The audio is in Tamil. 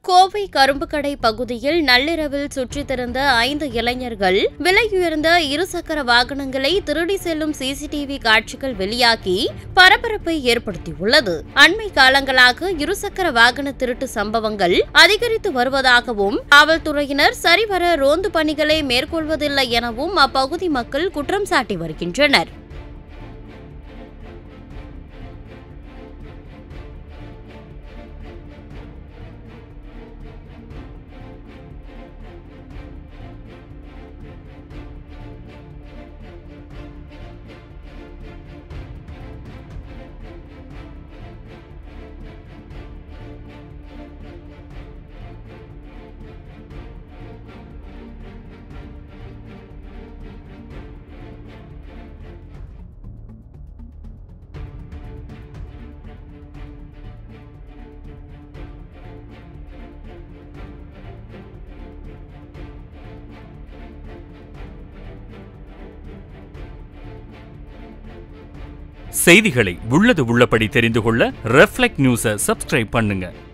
கோவை கரும்புக்கடை பகுதியில் நள்ளிரவில் சுற்றித் திரிந்த 5 இளைஞர்கள் விலையுயர்ந்த இருசக்கர வாகனங்களை திருடி செல்லும் சிசிடிவி காட்சிகள் வெளியாகி பரபரப்பை ஏற்படுத்தியுள்ளது. அண்மை காலங்களாக இருசக்கர வாகன திருட்டு சம்பவங்கள் அதிகரித்து வருவதாகவும் காவல்துறையினர் சரிவர ரோந்து பணிகளை மேற்கொள்வதில்லை எனவும் அப்பகுதி மக்கள் குற்றம் சாட்டி வருகின்றனர். செய்திகளை உள்ளது உள்ளபடி தெரிந்து கொள்ள ரெஃப்ளெக்ட் நியூஸை சப்ஸ்கிரைப் பண்ணுங்க.